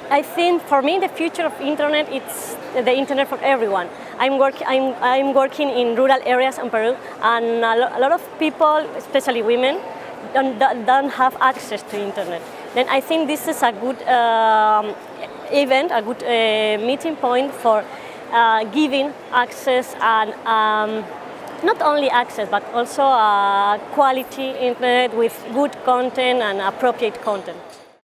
I think for me the future of internet, it's the internet for everyone. I'm working in rural areas in Peru, and a lot of people, especially women, don't have access to internet. Then I think this is a good event, a good meeting point for giving access, and not only access but also quality internet with good content and appropriate content.